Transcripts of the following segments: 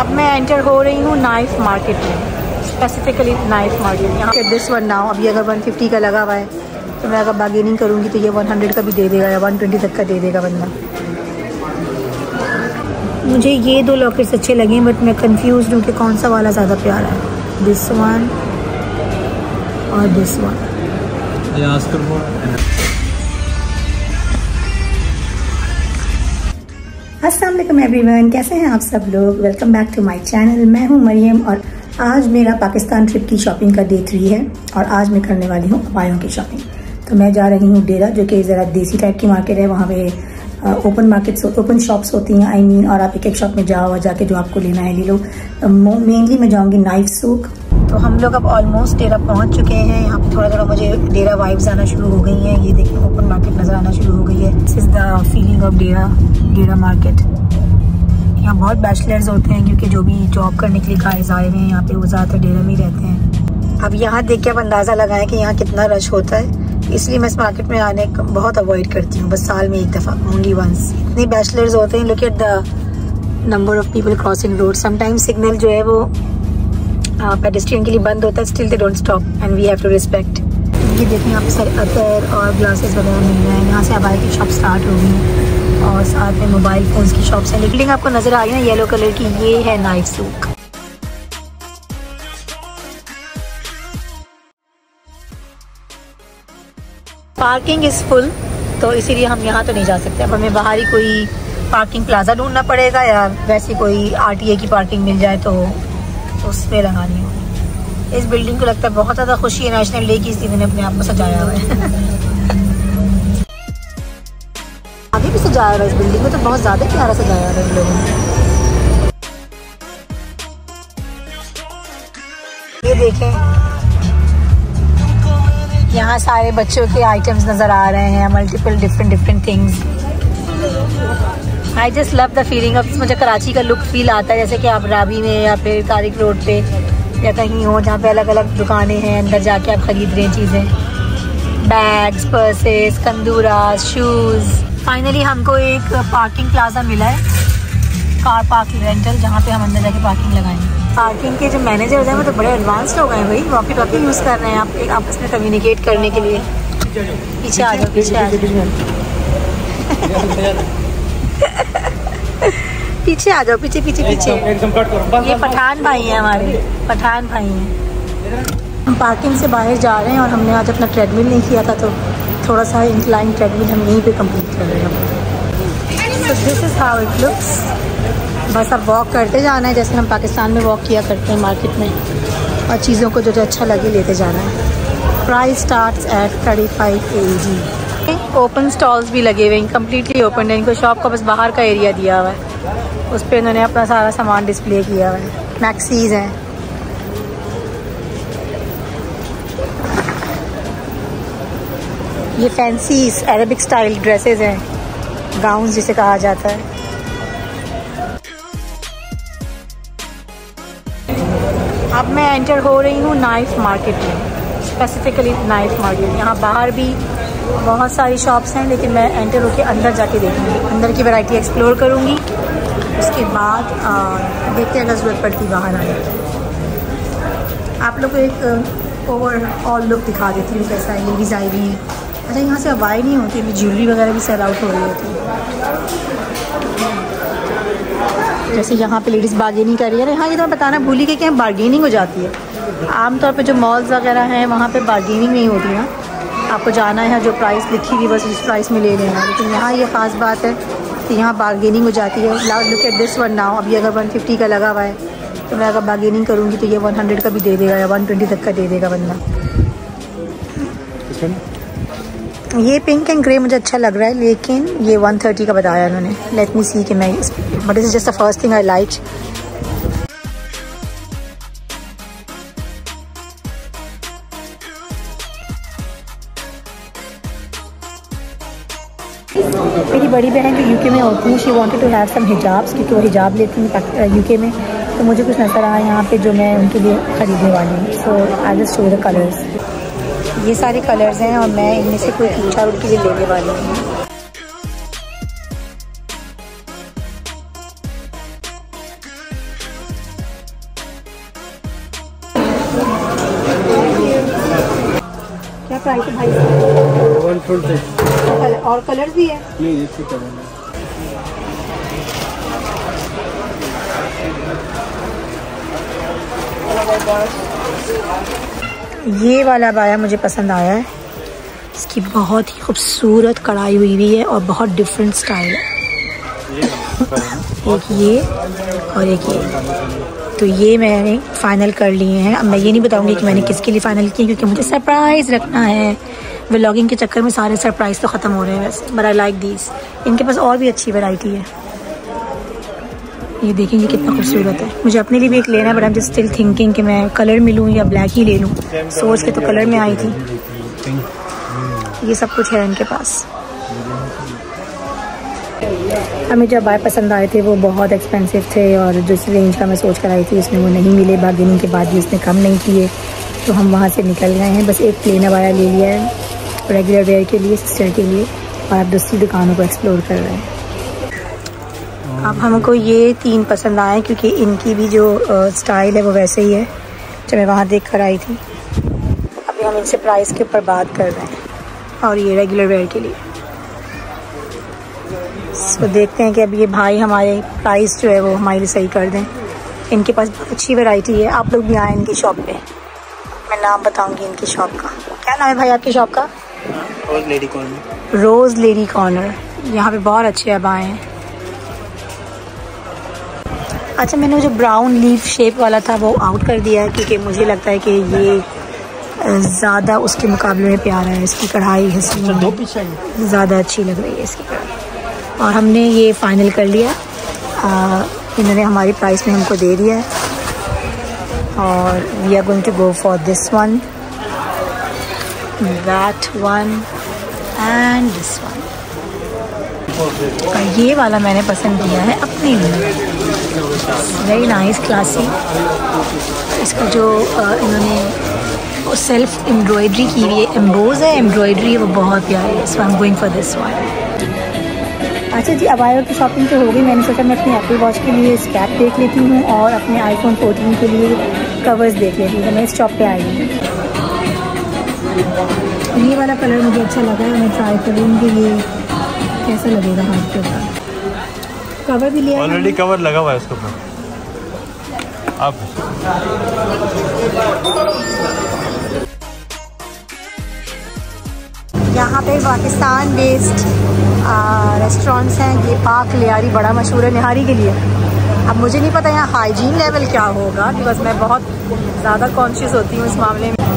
अब मैं एंटर हो रही हूँ नाइफ मार्केट में, स्पेसिफिकली नाइफ मार्केट। यहाँ पे दिस वन नाउ, अभी अगर 150 का लगा हुआ है तो मैं अगर बार्गेनिंग करूँगी तो ये 100 का भी दे देगा या 120 तक का दे देगा बंदा। मुझे ये दो लॉकेट्स अच्छे लगे बट मैं कंफ्यूज हूँ कि कौन सा वाला ज़्यादा प्यारा है, दिस वन और दिस वन। अस्सलाम वालेकुम एवरीवन, कैसे हैं आप सब लोग। Welcome back to my channel. मैं हूं मरियम और आज मेरा पाकिस्तान ट्रिप की शॉपिंग का डे 3 है और आज मैं करने वाली हूं अबायों की शॉपिंग। तो मैं जा रही हूं डेरा, जो कि ज़रा देसी टाइप की मार्केट है। वहाँ पे ओपन शॉप्स होती हैं और आप एक एक शॉप में जाओ और जाके जो आपको लेना है ले लो। मेनली मैं जाऊँगी नाइफ सूक। तो हम लोग अब ऑलमोस्ट डेरा पहुँच चुके हैं। यहाँ पे थोड़ा थोड़ा मुझे डेरा वाइब्स आना शुरू हो गई हैं। ये देखिए ओपन मार्केट नज़र आना शुरू हो गई है। This is the feeling of Dera market. यहाँ बहुत बैचलर्स होते हैं क्योंकि जो भी जॉब करने के लिए गाइस आए हुए हैं यहाँ पे, वो ज़्यादातर डेरा में ही रहते हैं। अब यहाँ देख के आप अंदाज़ा लगाएं कि यहाँ कितना रश होता है, इसलिए मैं इस मार्केट में आने को बहुत अवॉइड करती हूँ, बस साल में एक दफ़ा, ओनली वंस। इतने बैचलर्स होते हैं। Look at the number of people crossing road. Sometimes signal जो है वो पेडेस्ट्रियन के लिए बंद होता है, still they don't stop and we have to respect. ये देखिए यहाँ पे सारे अतर और ग्लासेस वगैरह मिल रहे हैं। यहाँ से अबाया की शॉप स्टार्ट हो गई और साथ में मोबाइल फ़ोन्स की शॉप्स हैं। बिल्डिंग आपको नज़र आ रही है ना येलो कलर की, ये है knife souk. Parking is full, तो इसीलिए हम यहाँ तो नहीं जा सकते। अब हमें बाहर ही कोई पार्किंग प्लाजा ढूंढना पड़ेगा या वैसे कोई RTA की पार्किंग मिल जाए तो उस पर लगानी होगी। इस बिल्डिंग को लगता है बहुत ज़्यादा खुशी है नेशनल डे की, इस दिन अपने आप को सजाया हुआ है। आगे भी सजाया हुआ है इस बिल्डिंग को, तो बहुत ज़्यादा प्यारा सजाया हुआ है इन लोगों ने। ये देखें यहाँ सारे बच्चों के आइटम्स नज़र आ रहे हैं, multiple different things. I just love the feeling of, मुझे कराची का लुक फील आता है जैसे कि आप राबी में या फिर तारिक रोड पे या कहीं हो जहाँ पे अलग अलग दुकानें हैं, अंदर जाके आप ख़रीद रहे हैं चीज़ें, बैग्स, पर्सेस, कंदूरास, शूज़। फाइनली हमको एक पार्किंग प्लाजा मिला है, कार पार्क रेंटल, जहाँ पे हम अंदर जाके पार्किंग लगाएंगे। पार्किंग के जो मैनेजर होते हैं वो तो बड़े एडवांस लोग हैं भाई, वॉकी टॉकी यूज़ कर रहे हैं आप एक आपस में कम्युनिकेट करने के लिए। पीछे आ जाओ, पीछे आ जाओ, पीछे आ जाओ, पीछे पीछे पीछे। ये पठान भाई हैं, हमारे पठान भाई हैं। हम पार्किंग से बाहर जा रहे हैं और हमने आज अपना ट्रेडमिल नहीं किया था, तो थोड़ा सा इंक्लाइन ट्रेडमिल हम यहीं पे कंप्लीट कर रहे हैं। So this is how it looks. बस अब वॉक करते जाना है जैसे हम पाकिस्तान में वॉक किया करते हैं मार्केट में, और चीज़ों को जो जो अच्छा लगे लेते जाना है। Price starts at 35 AED। Open stalls भी लगे हुए हैं, कम्प्लीटली ओपन है। इनको शॉप का बस बाहर का एरिया दिया हुआ है, उस पर इन्होंने अपना सारा सामान डिस्प्ले किया हुआ है। मैक्सीज हैं, ये फैंसी अरेबिक स्टाइल ड्रेसेस हैं, गाउन्स जिसे कहा जाता है। अब मैं एंटर हो रही हूँ नाइफ मार्केट में, स्पेसिफिकली नाइफ मार्केट। यहाँ बाहर भी बहुत सारी शॉप्स हैं, लेकिन मैं एंटर होकर अंदर जाके देखूँगी, अंदर की वैरायटी एक्सप्लोर करूँगी। उसके बाद देखते हैं अगर ज़रूरत पड़ती बाहर आने की। आप लोग को एक ओवरऑल लुक दिखा देती हूँ कैसा है। लेडीज़ आई हुई हैं। अच्छा, यहाँ से अवाई नहीं होती, अभी ज्वेलरी वगैरह भी सेल आउट हो रही होती है। जैसे यहाँ पे लेडीज़ बार्गेनिंग कर रही है। हाँ, ये तो मैं बताना भूल ही गई कि यहाँ बार्गेनिंग हो जाती है। आमतौर पे जो मॉल्स वगैरह हैं वहाँ पे बार्गेनिंग नहीं होती ना, आपको जाना है जो प्राइस लिखी हुई बस उस प्राइस में ले लेना। लेकिन यहाँ ये ख़ास बात है कि यहाँ बार्गेनिंग हो जाती है। Look at this one now, अभी अगर 150 का लगा हुआ है तो मैं अगर बार्गेनिंग करूँगी तो ये 100 का भी दे देगा या 120 तक का दे देगा बंदा। ये पिंक एंड ग्रे मुझे अच्छा लग रहा है, लेकिन ये 130 का बताया उन्होंने। लेट मी सी कि मैं, but this is just the first thing I like. मेरी बड़ी बहन जो UK में होती है, she wanted to have some हिजाब्स, क्योंकि वो हिजाब लेती हैं UK में, तो मुझे कुछ नज़र आया यहाँ पे जो मैं उनके लिए ख़रीदने वाली हूँ। So I just show the colours. ये सारे कलर्स हैं और मैं इनमें से कोई 3-4 उनके लिए लेने वाली हूँ। प्राइस है भाई? 140। और कलर भी है? नहीं, एक ही कलर है। ये वाला बाया मुझे पसंद आया है। इसकी बहुत ही खूबसूरत कढ़ाई हुई है और बहुत डिफरेंट स्टाइल है। एक ये और एक ये, तो ये मैंने फ़ाइनल कर लिए हैं। अब मैं ये नहीं बताऊंगी कि मैंने किसके लिए फ़ाइनल किया, क्योंकि मुझे सरप्राइज़ रखना है। व्लॉगिंग के चक्कर में सारे सरप्राइज़ तो ख़त्म हो रहे हैं वैसे। But I like these. इनके पास और भी अच्छी वैरायटी है। ये देखेंगे कितना खूबसूरत है। मुझे अपने लिए भी एक लेना है, but I am just still thinking कि मैं कलर में लूँ या ब्लैक ही ले लूँ। सोच के तो कलर में आई थी। ये सब कुछ है इनके पास। हमें जो बाय पसंद आए थे वो बहुत एक्सपेंसिव थे, और जिस रेंज का मैं सोच कर आई थी उसमें वो नहीं मिले। बार्गेनिंग के बाद भी उसने कम नहीं किए, तो हम वहाँ से निकल गए हैं। बस एक प्लेन अबाया ले लिया है रेगुलर वेयर के लिए, सिस्टर के लिए, और अब दूसरी दुकानों को एक्सप्लोर कर रहे हैं। अब हमको ये 3 पसंद आए, क्योंकि इनकी भी जो स्टाइल है वो वैसे ही है जो मैं वहाँ देख कर आई थी। अभी हम इनसे प्राइस के ऊपर बात कर रहे हैं, और ये रेगुलर वेयर के लिए। तो देखते हैं कि अब ये भाई हमारे प्राइस जो है वो हमारे लिए सही कर दें। इनके पास बहुत अच्छी वैरायटी है। आप लोग भी आए इनकी शॉप पे। मैं नाम बताऊंगी इनकी शॉप का। क्या नाम है भाई आपकी शॉप का? Rose lady corner. Rose lady corner. यहाँ पे बहुत अच्छे अबाए हैं। अच्छा, मैंने जो ब्राउन लीफ शेप वाला था वो आउट कर दिया है, क्योंकि मुझे लगता है कि ये ज़्यादा उसके मुकाबले में प्यारा है। इसकी कढ़ाई ज़्यादा अच्छी लग रही है इसकी कढ़ाई। और हमने ये फ़ाइनल कर लिया। इन्होंने हमारी प्राइस में हमको दे दिया है, और we are going to go for this one, that one and this one. और ये वाला मैंने पसंद किया है अपने लिए। Very nice, classy. इसका जो इन्होंने सेल्फ एम्ब्रॉयडरी की हुई है, एम्बोज है, एम्ब्रॉयडरी है, वो बहुत प्यारी है। So I am going for this one. अच्छा जी, अबाया की शॉपिंग तो हो गई। मैंने सोचा मैं अपनी एप्पल वॉच के लिए स्कैप देख लेती हूँ, और अपने आईफोन 14 के लिए कवर्स देख लेती हूँ। मैं इस शॉप पे आई हूँ। ये वाला कलर मुझे अच्छा लगा है, मैं ट्राई करूँगी ये कैसा लगेगा हाथ के ऊपर। कवर भी लिया, ऑलरेडी कवर लगा हुआ है इसके ऊपर। अब यहाँ पे पाकिस्तान बेस्ड रेस्टोरेंट्स हैं। ये पाक लियारी बड़ा मशहूर है निहारी के लिए। अब मुझे नहीं पता यहाँ हाइजीन लेवल क्या होगा, बिकॉज मैं बहुत ज़्यादा कॉन्शियस होती हूँ इस मामले में।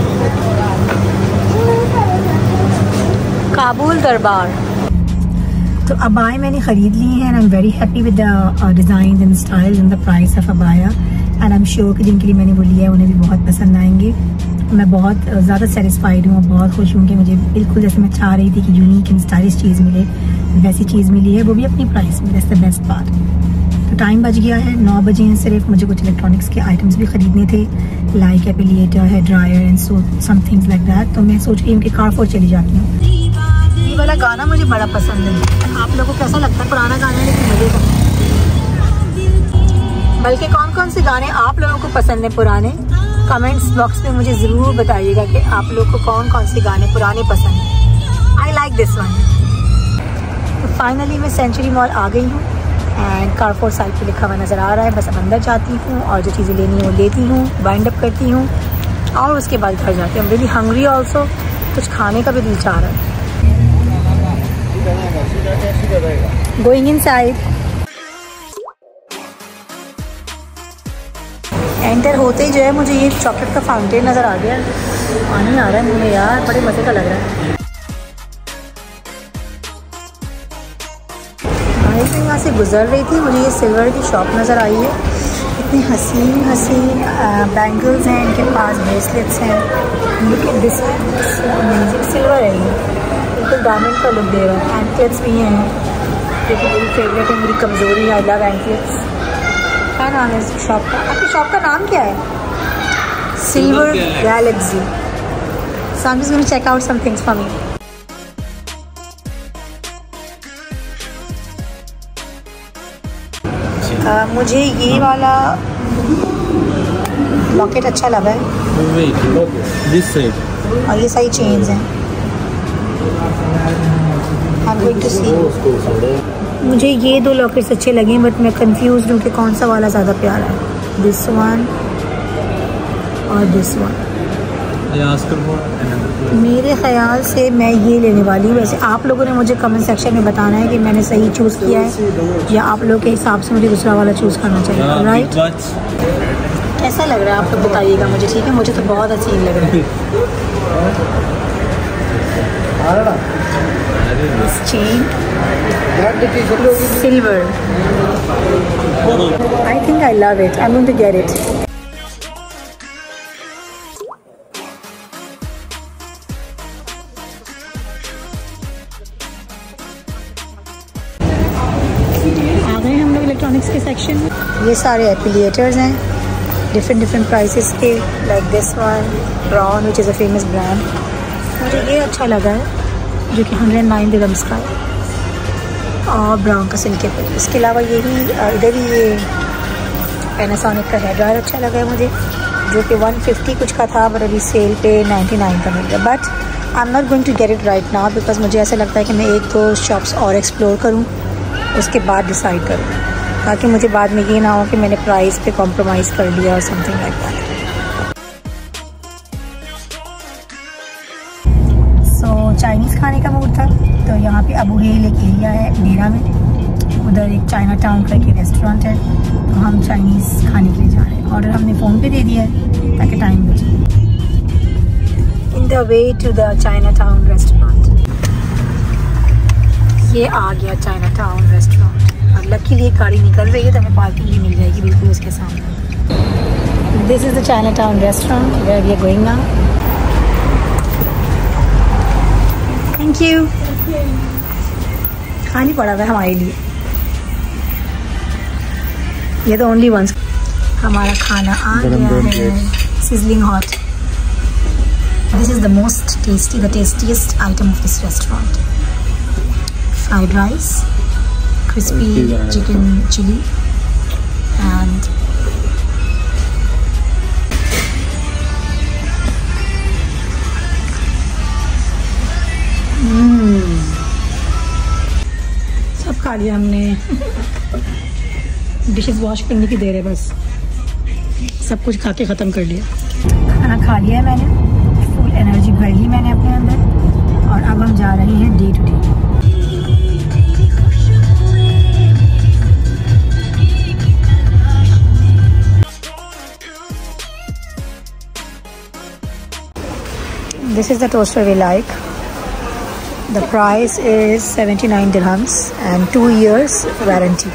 काबुल दरबार। तो अबाया मैंने ख़रीद ली हैं, and I am very happy with the design and style and the price of अबाया, एंड आई एम श्योर कि जिनके लिए मैंने वो लिया है उन्हें भी बहुत पसंद आएंगे। मैं बहुत ज़्यादा सेटिस्फाइड हूँ, बहुत खुश हूँ कि मुझे बिल्कुल जैसे मैं चाह रही थी कि यूनिक एंड स्टाइलिश चीज़ मिले, वैसी चीज़ मिली है, वो भी अपनी प्राइस में। That's the best part. तो टाइम बच गया है, 9 बजे हैं सिर्फ। मुझे कुछ इलेक्ट्रॉनिक्स के आइटम्स भी ख़रीदने थे, like epilator, hair dryer and so some things like that. तो मैं सोच रही हूँ कि कारफोर चली जाती हूँ। ये वाला गाना मुझे बड़ा पसंद है। आप लोगों को कैसा लगता है? पुराना गाना है लेकिन मज़े का। बल्कि कौन कौन से गाने आप लोगों को पसंद है पुराने, कमेंट्स बॉक्स में मुझे ज़रूर बताइएगा कि आप लोग को कौन कौन से गाने पुराने पसंद हैं। I like this one. तो फाइनली मैं सेंचुरी मॉल आ गई हूँ, एंड कारफोर साइड पे लिखा हुआ नज़र आ रहा है। बस अब अंदर जाती हूँ और जो चीज़ें लेनी है वो लेती हूँ, वाइंड अप करती हूँ, और उसके बाद घर जाती हूँ। रियली हंग्री ऑल्सो, कुछ खाने का भी दिल चाह रहा है। Going inside. एंटर होते ही जो है मुझे ये चॉकलेट का फाउंटेन नज़र आ गया। पानी आ रहा है मुझे यार, बड़े मज़े का लग रहा है। भाई से यहाँ से गुजर रही थी, मुझे ये सिल्वर की शॉप नज़र आई है। इतनी हसीन हसीन बैंगल्स हैं इनके पास, ब्रेसलेट्स हैं। दिस सिल्वर है, ये बिल्कुल डायमंड का लुक दे रहा है। एंकलेट्स भी हैं जो कि मेरी फेवरेट है, मेरी कमज़ोरी है। I love anklets. क्या नाम है इस शॉप का? आपकी शॉप का नाम क्या है? Silver galaxy. So I'm just going to check out some things for me. मुझे ये वाला लॉकेट अच्छा लगा है। This side. और ये सारी चेन्स हैं। I'm going to see। मुझे ये 2 लॉकेट्स अच्छे लगे बट मैं कंफ्यूज हूँ कि कौन सा वाला ज़्यादा प्यारा है, दिस वन और दिस वन। मेरे ख्याल से मैं ये लेने वाली हूँ। वैसे आप लोगों ने मुझे कमेंट सेक्शन में बताना है कि मैंने सही चूज़ किया है या आप लोग के हिसाब से मुझे दूसरा वाला चूज़ करना चाहिए। राइट, कैसा लग रहा है आप लोग बताइएगा मुझे, ठीक है? मुझे तो बहुत हसीन लग रहा है। Chain silver, I think I love it, I am going to get it. आ गए हम लोग इलेक्ट्रॉनिक्स के सेक्शन में। ये सारे एपिलिएटर्स हैं डिफरेंट प्राइसेस के, like this one Braun which is a famous brand. मुझे ये अच्छा लगा है जो कि 109 दिरहम्स का है और ब्राउन का सिल्के पर। इसके अलावा यही इधर ही ये पैनासोनिक का हेयर ड्रायर अच्छा लगा है मुझे, जो कि 150 कुछ का था बट अभी सेल पे 99 का मिल गया। But I am not going to get it right now because मुझे ऐसा लगता है कि मैं 1-2 शॉप्स और एक्सप्लोर करूँ, उसके बाद डिसाइड करूँ, ताकि मुझे बाद में ये ना हो कि मैंने प्राइस पे कॉम्प्रोमाइज़ कर लिया और something like that. So Chinese खाने का मूड था तो यहाँ पे अबू हेल एक एरिया है डेरा में, उधर एक चाइना टाउन करके रेस्टोरेंट है, तो हम चाइनीज़ खाने के लिए जा रहे हैं। ऑर्डर हमने फ़ोन पे दे दिया है ताकि टाइम बचे। In the way to the China town restaurant, ये आ गया चाइना टाउन रेस्टोरेंट और लकीली एक गाड़ी निकल रही है तो हमें पार्किंग भी मिल जाएगी बिल्कुल उसके सामने। This is the China town restaurant where we are going now. Thank you. खानी पड़ा हुआ है हमारे लिए, ये तो ओनली वंस। हमारा खाना आ गया है, sizzling hot. This is the most tasty, the tastiest item of this restaurant. Fried rice, crispy chicken chili, and सब खा लिया हमने। डिशेस वॉश करने की देर है बस, सब कुछ खा के ख़त्म कर लिया। खाना खा लिया है मैंने, फुल एनर्जी भर ली मैंने अपने अंदर और अब हम जा रहे हैं day to day. This is the toaster we like. The price is 79 dirhams and 2 years warranty.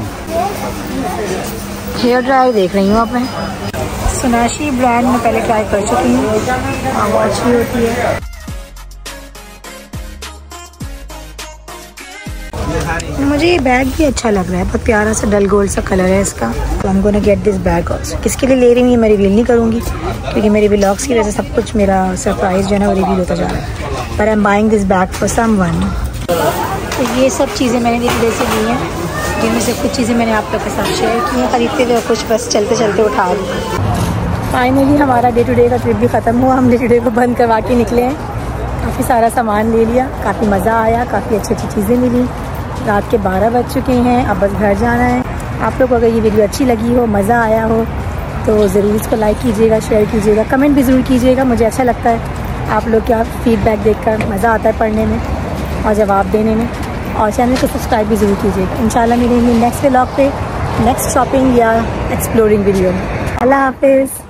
Hair dryer देख रही हूँ अब मैं, सुनाशी ब्रांड में पहले ट्राई कर चुकी हूँ, वो अच्छी होती है। मुझे ये बैग भी अच्छा लग रहा है, बहुत प्यारा सा डल गोल्ड सा कलर है इसका। तो I'm gonna get this bag also। किसके लिए ले रही हूँ ये मैं रिवील नहीं करूँगी क्योंकि मेरे व्लॉग्स की वजह से सब कुछ मेरा सरप्राइज जो है ना वो रिवील होता जा रहा है। पर I am buying this bag for someone. तो ये सब चीज़ें मैंने डे से ली हैं, जिनमें से कुछ चीज़ें मैंने आप लोग के साथ शेयर की हैं खरीदते हुए और कुछ बस चलते चलते उठा ली। फाइनली हमारा डे टू डे का ट्रिप भी ख़त्म हुआ, हम डे टू डे को बंद करवा के निकले हैं। काफ़ी सारा सामान ले लिया, काफ़ी मज़ा आया, काफ़ी अच्छी अच्छी चीज़ें मिली। रात के 12 बज चुके हैं, अब बस घर जाना है। आप लोग को अगर ये वीडियो अच्छी लगी हो, मज़ा आया हो तो ज़रूर इसको लाइक कीजिएगा, शेयर कीजिएगा, कमेंट भी ज़रूर कीजिएगा। मुझे अच्छा लगता है आप लोग का फीडबैक देखकर, मज़ा आता है पढ़ने में और जवाब देने में। और चैनल को सब्सक्राइब भी ज़रूर कीजिएगा। इंशाल्लाह मिलेंगे नेक्स्ट व्लॉग पे, नेक्स्ट शॉपिंग या एक्सप्लोरिंग वीडियो में। अल्लाह हाफिज़।